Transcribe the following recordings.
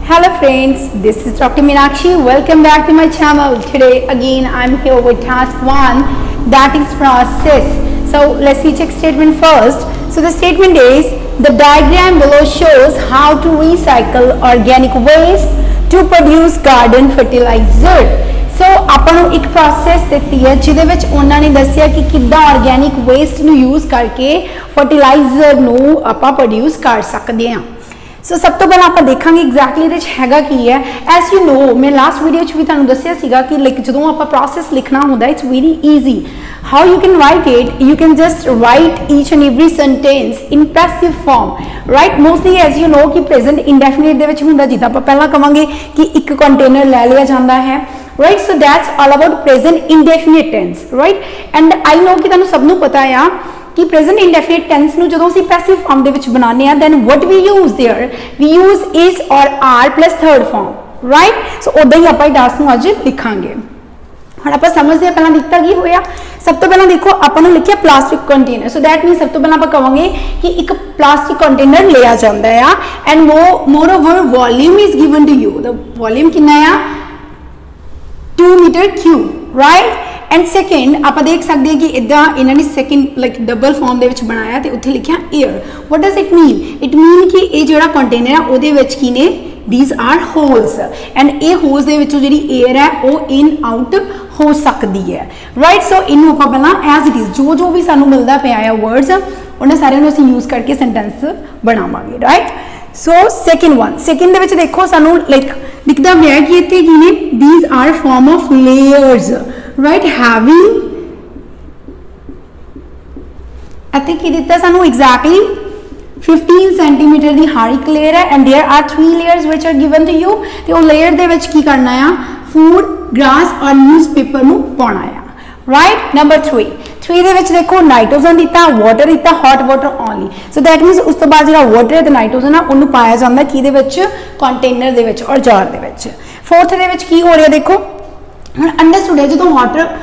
Hello friends, this is Dr. Meenakshi. Welcome back to my channel. Today again I'm here with task 1, that is process. So let's see check statement first. So the statement is, the diagram below shows how to recycle organic waste to produce garden fertilizer. सो ਆਪਾਂ ਨੂੰ ਇੱਕ process ਦਿੱਤੀ ਹੈ ਜਿਹਦੇ ਵਿੱਚ ਉਹਨਾਂ ਨੇ ਦੱਸਿਆ ਕਿ ਕਿੱਦਾਂ ਆਰਗੈਨਿਕ ਵੇਸਟ ਨੂੰ ਯੂਜ਼ ਕਰਕੇ ਫਰਟੀਲਾਈਜ਼ਰ ਨੂੰ ਆਪਾਂ ਪ੍ਰੋਡਿਊਸ ਕਰ ਸਕਦੇ ਹਾਂ। ਸੋ ਸਭ ਤੋਂ ਪਹਿਲਾਂ ਆਪਾਂ ਦੇਖਾਂਗੇ ਐਗਜ਼ੈਕਟਲੀ ਇਹਦੇ 'ਚ ਹੈਗਾ ਕੀ ਹੈ। ਐਸ ਯੂ ਨੋ ਮੈਂ ਲਾਸਟ ਵੀਡੀਓ 'ਚ ਵੀ ਤੁਹਾਨੂੰ ਦੱਸਿਆ ਸੀਗਾ ਕਿ ਲਾਈਕ ਜਦੋਂ ਆਪਾਂ ਪ੍ਰੋਸੈਸ ਲਿਖਣਾ ਹੁੰਦਾ it's very easy. how you can write it, you can just write each and every sentence in passive form, right? Mostly as you know कि present indefinite ਦੇ ਵਿੱਚ ਹੁੰਦਾ ਜਿੱਦਾਂ ਆਪਾਂ ਪਹਿਲਾਂ ਕਵਾਂਗੇ ਕਿ ਇੱਕ ਕੰਟੇਨਰ ਲੈ ਲਿਆ ਜਾਂਦਾ ਹੈ, right? So that's all about present indefinite tense, right? And I know कि ਤੁਹਾਨੂੰ ਸਭ ਨੂੰ ਪਤਾ ਆ कि present indefinite tense ਨੂੰ ਜਦੋਂ ਅਸੀਂ passive form ਦੇ ਵਿੱਚ ਬਣਾਉਂਦੇ ਆ then what we use there, we use is or are plus third form, right? So ਉਦਾਂ ਹੀ ਆਪਾਂ ਇਹ ਟਾਸਕ ਨੂੰ ਅੱਜ ਲਿਖਾਂਗੇ। ਹੁਣ ਆਪਾਂ ਸਮਝਦੇ ਹਾਂ ਪਹਿਲਾਂ ਦਿੱਤਾ ਕੀ ਹੋਇਆ। ਸਭ ਤੋਂ ਪਹਿਲਾਂ ਦੇਖੋ ਆਪਾਂ ਨੂੰ ਲਿਖਿਆ plastic container. So that means ਸਭ ਤੋਂ ਪਹਿਲਾਂ ਆਪਾਂ ਕਹਾਂਗੇ ਕਿ ਇੱਕ ਪਲਾਸਟਿਕ ਕੰਟੇਨਰ ਲਿਆ ਜਾਂਦਾ ਆ and moreover volume is given to you. ਦਾ ਵੋਲਿਊਮ ਕਿੰਨਾ ਆ 2 metre cube, right? And second ਆਪਾਂ ਦੇਖ ਸਕਦੇ ਹਾਂ ਕਿ ਇਦਾਂ ਇਹਨਾਂ ਨੇ ਸੈਕਿੰਡ ਲਾਈਕ ਡਬਲ ਫਾਰਮ ਦੇ ਵਿੱਚ ਬਣਾਇਆ ਤੇ ਉੱਥੇ ਲਿਖਿਆ air. What does it mean? It mean ਕਿ ਇਹ ਜਿਹੜਾ ਕੰਟੇਨਰ ਆ ਉਹਦੇ ਵਿੱਚ ਕੀ ਨੇ, these are holes and ਇਹ holes ਦੇ ਵਿੱਚੋਂ ਜਿਹੜੀ air ਹੈ ਉਹ in out ਹੋ ਸਕਦੀ ਹੈ, right? so ਇਹਨੂੰ ਆਪਾਂ ਪਹਿਲਾਂ as it is ਜੋ ਵੀ ਸਾਨੂੰ ਮਿਲਦਾ ਪਿਆ ਆ words ਉਹਨਾਂ ਸਾਰਿਆਂ ਨੂੰ ਅਸੀਂ use ਕਰਕੇ sentence ਬਣਾਵਾਂਗੇ, right? so second ਦੇ ਵਿੱਚ ਦੇਖੋ ਸਾਨੂੰ like ਦਿਖਦਾ ਪਿਆ ਕਿ ਇੱਥੇ ਕੀ ਨੇ, these are form of layers, right? having ਇੱਥੇ ਕੀ ਦਿੱਤਾ ਸਾਨੂੰ exactly 15 centimeter ਦੀ ਹਰ ਇੱਕ layer ਹੈ and there are 3 layers which are given to you ਤੇ ਉਹ layer ਦੇ ਵਿੱਚ ਕੀ ਕਰਨਾ ਆ, food, grass और newspaper ਨੂੰ ਪਾਉਣਾ ਆ, right? number 3 ਦੇ ਵਿੱਚ ਦੇਖੋ ਨਾਈਟ੍ਰੋਜਨ ਦਿੱਤਾ, ਵਾਟਰ ਦਿੱਤਾ, hot water only, so that means ਉਸ ਤੋਂ ਬਾਅਦ ਜਿਹੜਾ ਵਾਟਰ ਹੈ ਤੇ ਨਾਈਟ੍ਰੋਜਨ ਆ ਉਹਨੂੰ ਪਾਇਆ ਜਾਂਦਾ ਕਿਹਦੇ ਵਿੱਚ, ਕੰਟੇਨਰ ਦੇ ਵਿੱਚ ਔਰ ਜਾਰ ਦੇ ਵਿੱਚ। 4th ਦੇ ਵਿੱਚ ਕੀ ਹੋ ਰਿਹਾ ਦੇਖੋ, ਹੁਣ ਅੰਡਰਸਟੂਡ ਹੈ ਜਦੋਂ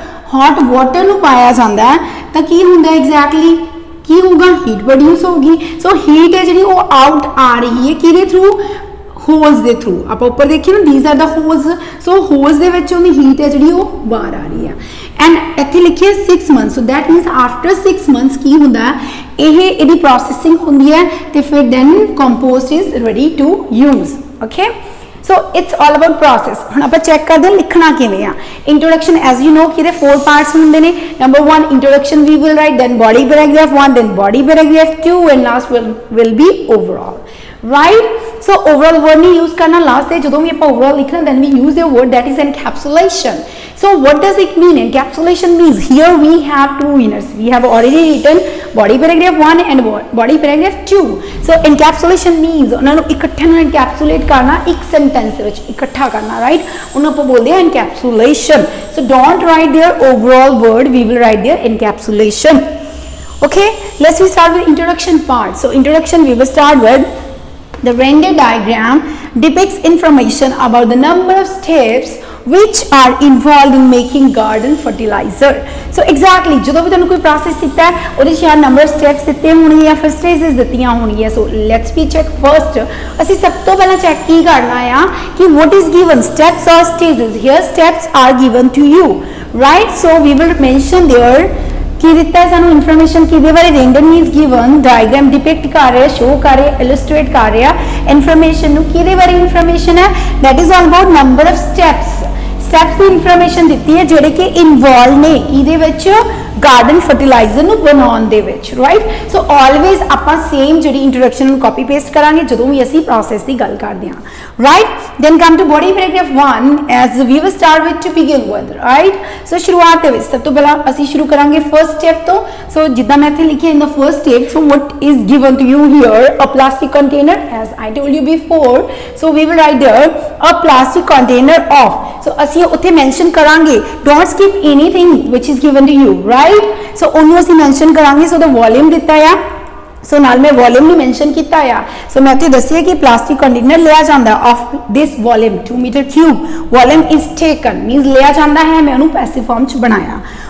hot water ਨੂੰ ਪਾਇਆ ਜਾਂਦਾ ਤਾਂ ਕੀ ਹੁੰਦਾ ਐਗਜ਼ੈਕਟਲੀ, ਕੀ ਹੋਊਗਾ, ਹੀਟ ਪ੍ਰੋਡਿਊਸ ਹੋਊਗੀ। ਸੋ ਹੀਟ ਹੈ ਜਿਹੜੀ ਉਹ ਆਊਟ ਆ ਰਹੀ ਹੈ ਕਿਹਦੇ ਥਰੂ, ਹੋਲਸ ਦੇ ਥਰੂ। ਆਪਾਂ ਉੱਪਰ ਦੇਖੀਏ ਨਾ these are the holes, so holes ਦੇ ਵਿੱਚ ਉਹਦੀ ਹੀਟ ਹੈ ਜਿਹੜੀ ਉਹ ਬਾਹਰ ਆ ਰਹੀ ਹੈ ਐਂਡ ਇੱਥੇ ਲਿਖਿਆ 6 months, so that means after 6 months ਕੀ ਹੁੰਦਾ, ਇਹਦੀ ਪ੍ਰੋਸੈਸਿੰਗ ਹੁੰਦੀ ਹੈ ਤੇ ਫਿਰ then compost is ready to use, okay? so it's all about process। ਹੁਣ ਆਪਾਂ ਚੈੱਕ ਕਰਦੇ ਹਾਂ ਲਿਖਣਾ ਕਿਵੇਂ ਆ। ਇੰਟਰੋਡਕਸ਼ਨ ਐਜ਼ ਯੂ ਨੋ ਕਿ ਇਹਦੇ 4 ਪਾਰਟਸ ਹੁੰਦੇ ਨੇ। Number 1 introduction we will write, then body paragraph 1, then body paragraph 2 and last will be overall, right? so overall word नहीं use करना last ਤੇ ਜਦੋਂ ਵੀ ਆਪਾਂ overall ਲਿਖਣਾ then we use a word that is encapsulation। so what does it mean? Encapsulation means here we have 2 winners, we have already written body paragraph 1 and body paragraph 2। so encapsulation means ਉਹਨਾਂ ਨੂੰ ਇਕੱਠੇ ਨਾਲ encapsulate ਕਰਨਾ, ਇੱਕ sentence ਦੇ ਵਿੱਚ ਇਕੱਠਾ ਕਰਨਾ, right? ਉਹਨੂੰ ਆਪਾਂ ਬੋਲਦੇ ਹਾਂ encapsulation। so don't write their overall word, we will write their encapsulation, okay? let's we start with introduction part। so introduction we will start with, the Venn diagram depicts information about the number of steps which are involved in making garden fertilizer। so exactly ਜਦੋਂ ਵੀ ਤੁਹਾਨੂੰ ਕੋਈ process ਦਿੱਤਾ ਹੈ ਉਹਦੇ 'ਚ number of steps ਦਿੱਤੇ ਹੋਣਗੇ ਜਾਂ ਫਿਰ stages ਦਿੱਤੀਆਂ ਹੋਣਗੀਆਂ। so let's we check first। ਅਸੀਂ ਸਭ ਤੋਂ ਪਹਿਲਾਂ ਚੈੱਕ ਕੀ ਕਰਨਾ ਆ ਕਿ what is given, steps or stages। here steps are given to you, right? so we will mention there ਕੀ ਦਿੱਤਾ ਹੈ ਸਾਨੂੰ ਇਨਫੋਰਮੇਸ਼ਨ ਕਿਹਦੇ ਬਾਰੇ, render means given, diagram depict ਕਰ ਰਿਹਾ, ਸ਼ੋ ਕਰ ਰਿਹਾ, ਇਲਸਟ੍ਰੇਟ ਕਰ ਰਿਹਾ ਇਨਫੋਰਮੇਸ਼ਨ ਨੂੰ। ਕਿਹਦੇ ਬਾਰੇ ਇਨਫੋਰਮੇਸ਼ਨ ਹੈ, that is all about number of steps ਦੀ ਇਨਫੋਰਮੇਸ਼ਨ ਦਿੱਤੀ ਹੈ ਜਿਹੜੇ ਕਿ ਇਨਵੋਲਵ ਨੇ ਇਹਦੇ ਵਿੱਚ ਗਾਰਡਨ ਫਰਟੀਲਾਈਜ਼ਰ ਨੂੰ ਬਣਾਉਣ ਦੇ ਵਿੱਚ, ਰਾਈਟ? ਸੋ ਆਲਵੇਜ਼ ਆਪਾਂ ਸੇਮ ਜਿਹੜੀ ਇੰਟਰੋਡਕਸ਼ਨ ਨੂੰ ਕਾਪੀ ਪੇਸਟ ਕਰਾਂਗੇ ਜਦੋਂ ਵੀ ਅਸੀਂ ਪ੍ਰੋਸੈਸ ਦੀ ਗੱਲ ਕਰਦੇ ਹਾਂ, right? then come to body paragraph 1 as we will start with to begin with, right? so ਸ਼ੁਰੂਆਤ ਦੇ ਵਿੱਚ ਸਭ ਤੋਂ ਪਹਿਲਾਂ ਅਸੀਂ ਸ਼ੁਰੂ ਕਰਾਂਗੇ ਫਰਸਟ ਸਟੈਪ ਤੋਂ। ਸੋ ਜਿੱਦਾਂ ਮੈਂ ਇੱਥੇ ਲਿਖਿਆ in the first step, so what is given to you here, a plastic container as I told you before। so we will write there a plastic container of, so ਅਸੀਂ ਉੱਥੇ mention ਕਰਾਂਗੇ don't skip anything which is given to you, right? so ਉਹਨੂੰ ਅਸੀਂ mention ਕਰਾਂਗੇ। so the volume ਦਿੱਤਾ ਆ, सो नाल मैं वॉल्यूम नहीं मेंशन किया है। सो मैं इत्थे दस्सिया कि प्लास्टिक कंटेनर लिया जाता of this volume 2 metre cube, volume is taken means लिया जाता है, मैं उन्होंने पैसिव फॉर्म च बनाया,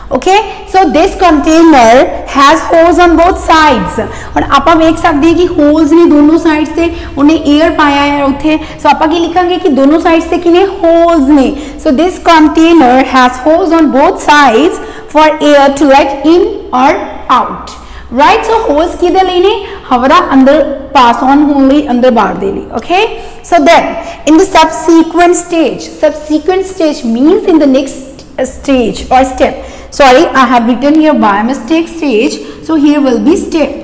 okay so this container has holes on both sides और आप देख सकते हैं कि होल्स ने दोनों साइड से उन्हें एयर पाया है उत्थे सो आप लिखांगे कि दोनों साइड से किने होल्स ने so this container has holes on both sides for air to let in और आउट राइट सो होल्स किदे लिए ने हवा अंदर पास ऑन होने लिए अंदर बाहर दे लिए okay so then in the subsequent stage means in the next stage or step sorry I have written here by mistake stage so here will be step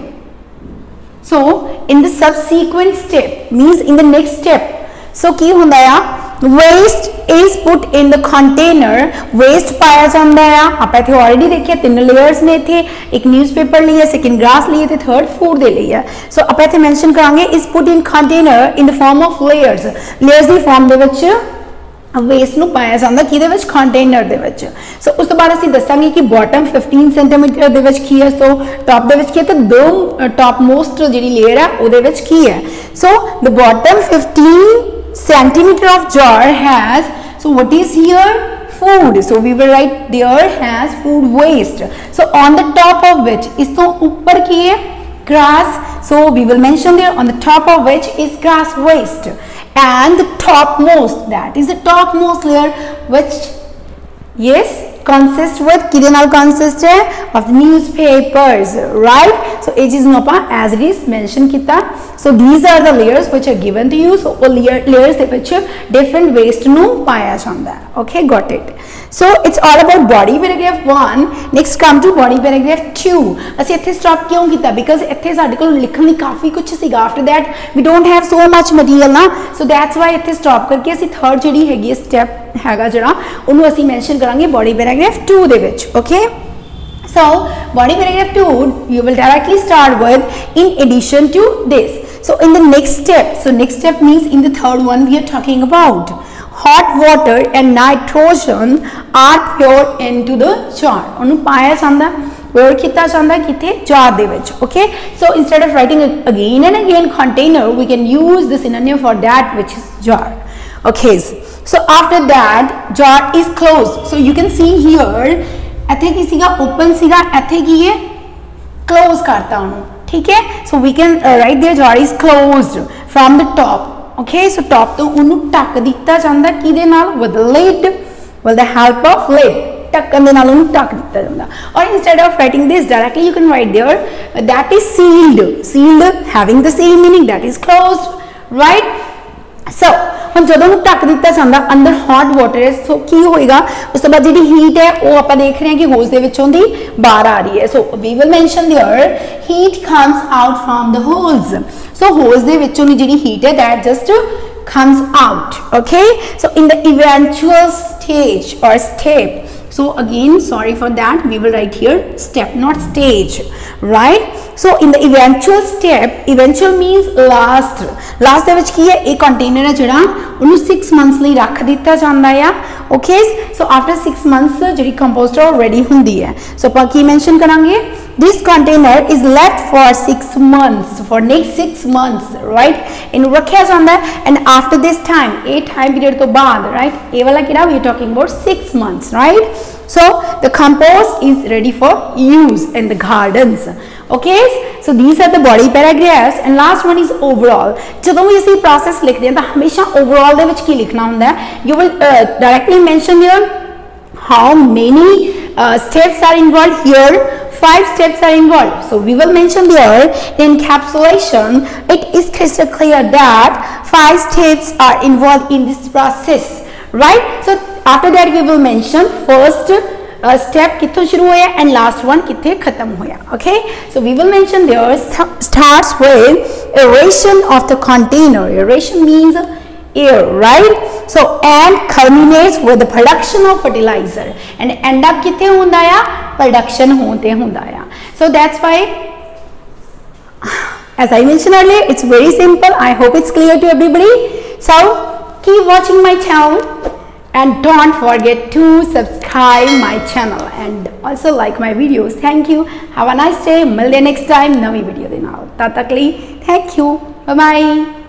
so in the subsequent step means in the next step so ki hunda ya waste is put in the container waste पाया जाता है आप इथे already देखिए तीन layers ने थे एक न्यूज़पेपर लिया सेकंड ग्रास लिए थे थर्ड फूड दे लिया सो आप इथे मेंशन करांगे is put in container in the form of layers दी फॉर्म दे विच वेस्ट ਨੂੰ ਪਾਇਆ ਜਾਂਦਾ ਕਿਹਦੇ ਵਿੱਚ ਕੰਟੇਨਰ ਦੇ ਵਿੱਚ ਸੋ ਉਸ ਤੋਂ ਬਾਅਦ ਅਸੀਂ ਦੱਸਾਂਗੇ ਕਿ ਬਾਟਮ 15 ਸੈਂਟੀਮੀਟਰ ਦੇ ਵਿੱਚ ਕੀ ਹੈ ਸੋ ਟਾਪ ਦੇ ਵਿੱਚ ਕੀ ਹੈ ਤੇ ਦੋ ਟਾਪ ਮੋਸਟ ਜਿਹੜੀ ਲੇਅਰ ਹੈ ਉਹਦੇ ਵਿੱਚ ਕੀ ਹੈ so the bottom 15 centimeter of jar has so what is here food so we will write there has food waste so on the top of which is to upar ki hai grass so we will mention there on the top of which is grass waste and the topmost that is the topmost layer which yes consist with kide naal consist hai of the newspapers right so it is not as it is mentioned kita so these are the layers which are given to you so layers de vich different waste nu paya janda hai okay got it so it's all about body paragraph 1 next come to body paragraph 2 ਅਸੀਂ ਇੱਥੇ stop ਕਿਉਂ ਕੀਤਾ because ਇੱਥੇ ਸਾਡੇ ਕੋਲ ਲਿਖਣ ਲਈ ਕਾਫੀ ਕੁਝ ਸੀਗਾ after that we don't have so much material na so that's why ਇੱਥੇ stop ਕਰਕੇ ਅਸੀਂ third ਜਿਹੜੀ ਹੈਗੀ step ਹੈਗਾ ਜਿਹੜਾ ਉਹਨੂੰ ਅਸੀਂ mention ਕਰਾਂਗੇ body paragraph 2 ਦੇ ਵਿੱਚ okay so body paragraph 2 you will directly start with in addition to this so in the next step means in the third one we are talking about hot water and nitrogen are poured into the jar ਉਹਨੂੰ ਪਾਇਆ ਜਾਂਦਾ pour ਕੀਤਾ ਜਾਂਦਾ ਕਿਤੇ jar ਦੇ ਵਿੱਚ okay so instead of writing again and again container we can use the synonym for that which is jar okay so after that jar is closed so you can see here ਇੱਥੇ ਕੀ ਸੀਗਾ open ਸੀਗਾ ਇੱਥੇ ਕੀ ਹੈ close ਕਰਤਾ ਉਹਨੂੰ ठीक है so we can write there jar is closed from the top okay so top to ਉਹਨੂੰ ਢੱਕ ਦਿੱਤਾ ਜਾਂਦਾ ਕਿਹਦੇ ਨਾਲ with lid with the help of lid ਢੱਕਣ ਦੇ ਨਾਲ ਉਹਨੂੰ ਢੱਕ ਦਿੱਤਾ ਜਾਂਦਾ or instead of writing this directly you can write there that is sealed having the same meaning that is closed right so ਹੁਣ ਜਦੋਂ ਨੂੰ ਢੱਕ ਦਿੱਤਾ ਜਾਂਦਾ ਅੰਦਰ hot water ਹੈ ਸੋ ਕੀ ਹੋਏਗਾ ਉਸ ਤੋਂ ਬਾਅਦ ਜਿਹੜੀ ਹੀਟ ਹੈ ਉਹ ਆਪਾਂ ਦੇਖ ਰਹੇ ਹਾਂ ਕਿ ਹੋਜ਼ ਦੇ ਵਿੱਚੋਂ ਦੀ ਬਾਹਰ ਆ ਰਹੀ ਹੈ ਸੋ we will mention there heat comes out from the holes so holes ਦੇ ਵਿੱਚੋਂ ਦੀ ਜਿਹੜੀ ਹੀਟ ਹੈ that just comes out okay so in the eventual stage or step so again sorry for that we will write here step not stage right so in the eventual step eventual means last ਦੇ ਵਿੱਚ ਕੀ ਹੈ ਇਹ container ਹੈ ਜਿਹੜਾ ਉਹਨੂੰ 6 months ਲਈ ਰੱਖ ਦਿੱਤਾ ਜਾਂਦਾ ਆ okay so after 6 months ਜਿਹੜੀ ਕੰਪੋਸਟ ਹੈ ready ਹੁੰਦੀ ਹੈ so ਆਪਾਂ ਕੀ mention ਕਰਾਂਗੇ this container is left for 6 months for next 6 months right ਇਹਨੂੰ ਰੱਖਿਆ ਜਾਂਦਾ and after this time ਇਹ time period ਤੋਂ ਬਾਅਦ right ਇਹ ਵਾਲਾ ਕਿਹੜਾ we are talking about 6 months right so the compost is ready for use in the gardens okay so these are the body paragraphs and last one is overall ਜਦੋਂ ਵੀ ਅਸੀਂ process ਲਿਖਦੇ ਹਾਂ ਤਾਂ ਹਮੇਸ਼ਾ overall ਦੇ ਵਿੱਚ ਕੀ ਲਿਖਣਾ ਹੁੰਦਾ ਹੈ you will directly mention here how many steps are involved here 5 steps are involved so we will mention there in encapsulation it is crystal clear that 5 steps are involved in this process right so after that we will mention first step kitthon shuru hoya and last one kithe khatam hoya okay so we will mention there starts with aeration of the container aeration means air right so and culminates with the production of fertilizer and end up kithe hunda ya production hote hunda ya so that's why as I mentioned earlier it's very simple I hope it's clear to everybody so keep watching my channel and don't forget to subscribe my channel and also like my videos thank you have a nice day मिलते next time नवी video दे नाल तद तक ਲਈ thank you bye bye